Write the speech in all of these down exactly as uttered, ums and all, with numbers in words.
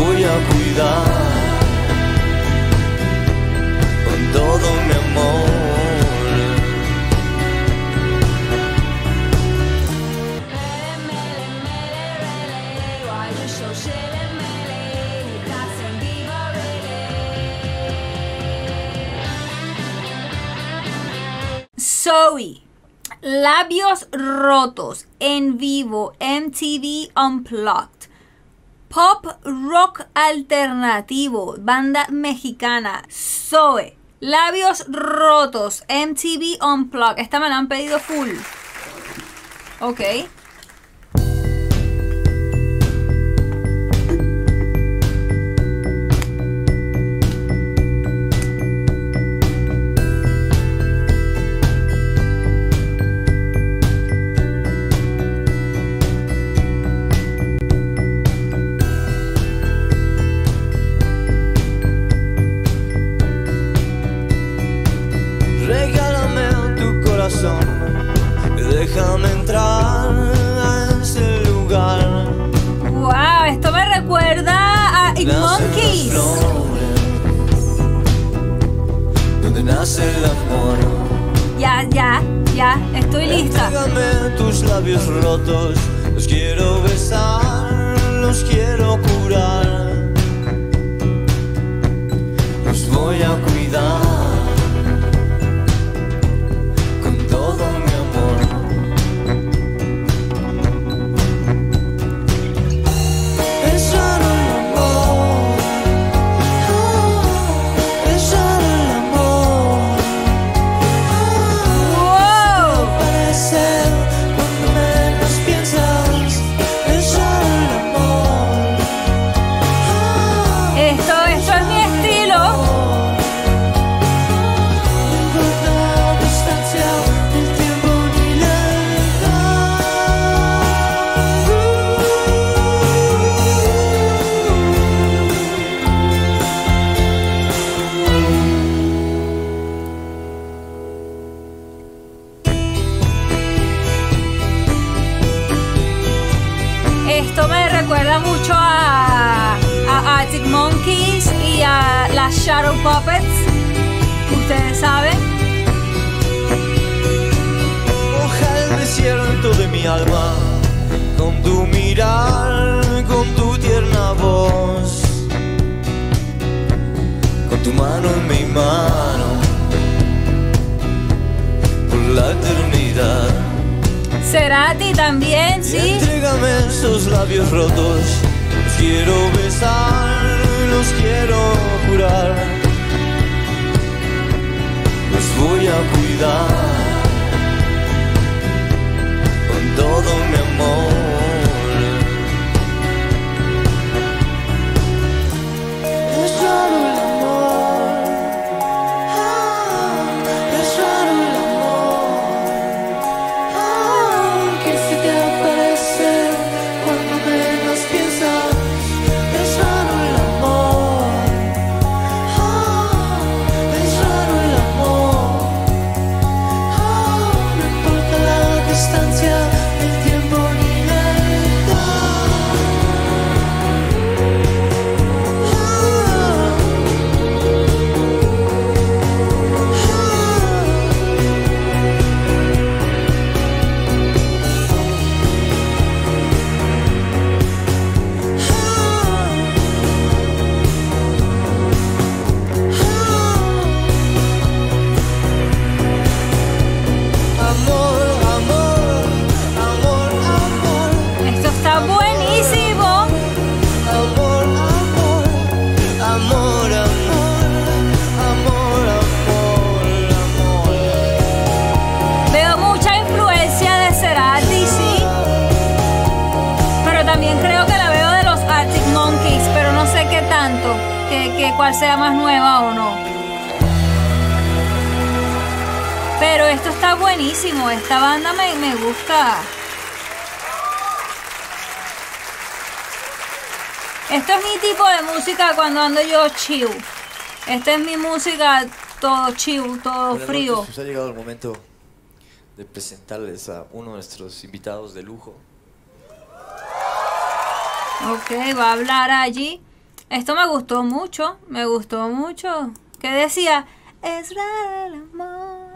voy a cuidar con todo mi amor. Zoe, Labios Rotos, en vivo, M T V Unplugged. Pop rock alternativo, banda mexicana. Zoe, Labios Rotos, M T V Unplugged. Esta me la han pedido full. Ok. Déjame entrar a ese lugar. Wow, esto me recuerda a Arctic Monkeys. Donde nace el amor. Ya, ya, ya, estoy lista. Entrégame tus labios rotos. Los quiero besar, los quiero curar. Los voy a cuidar. Esto me recuerda mucho a, a Arctic Monkeys y a las Shadow Puppets. Ustedes saben. Moja el desierto de mi alma con tu mirar, con tu tierna voz, con tu mano en mi mano, por la eternidad. Cerati también, sí. Y entrégame esos labios rotos. Los quiero besar, los quiero jurar. Los voy a cuidar con todo mi amor. Es raro el amor, es raro el amor, que se te aparece cuando menos piensas. Es raro el amor, es raro el amor. No importa la distancia, el tiempo ni la edad. Amor, amor, amor, amor. Esto está buenísimo. Amor, amor, amor, amor, amor, amor. Veo mucha influencia de Cerati, sí. Pero también creo que la veo de los Arctic Monkeys, pero no sé qué tanto, que, que cuál sea más nueva o no. Pero esto está buenísimo, esta banda me, me gusta. Esto es mi tipo de música cuando ando yo chill. Esta es mi música todo chill, todo Buenas frío. noches, pues ha llegado el momento de presentarles a uno de nuestros invitados de lujo. Ok, va a hablar allí. Esto me gustó mucho, me gustó mucho. ¿Qué decía? Es raro el amor.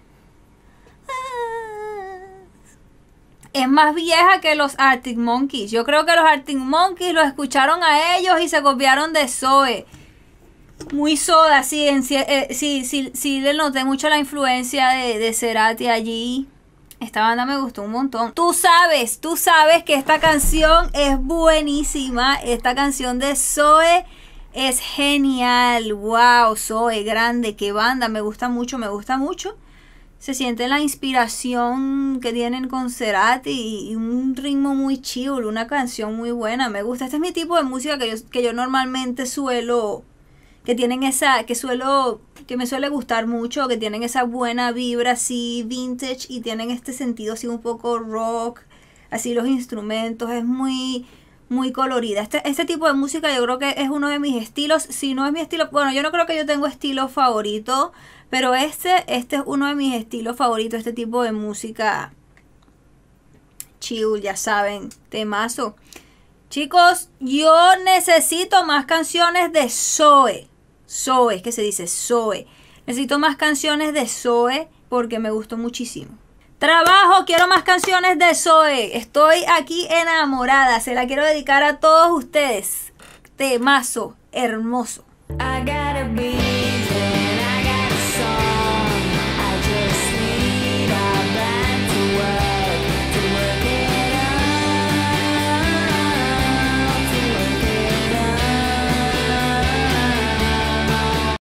Es más vieja que los Arctic Monkeys. Yo creo que los Arctic Monkeys lo escucharon a ellos y se copiaron de Zoe. Muy Soda, sí, en, eh, sí, sí, sí le noté mucho la influencia de, de Cerati allí. Esta banda me gustó un montón. Tú sabes, tú sabes que esta canción es buenísima. Esta canción de Zoe es genial. Wow, Zoe, grande, qué banda. Me gusta mucho, me gusta mucho. Se siente la inspiración que tienen con Cerati y un ritmo muy chill, una canción muy buena. Me gusta. Este es mi tipo de música que yo, que yo normalmente suelo, que tienen esa, que suelo, que me suele gustar mucho, que tienen esa buena vibra así vintage y tienen este sentido así un poco rock, así los instrumentos, es muy, muy colorida. Este, este tipo de música yo creo que es uno de mis estilos. Si no es mi estilo, bueno, yo no creo que yo tengo estilo favorito, pero este, este es uno de mis estilos favoritos, este tipo de música chill, ya saben, temazo. Chicos, yo necesito más canciones de Zoe. Zoe, es que se dice Zoe. Necesito más canciones de Zoe porque me gustó muchísimo. Trabajo, quiero más canciones de Zoe. Estoy aquí enamorada. Se la quiero dedicar a todos ustedes. Temazo, hermoso. I gotta be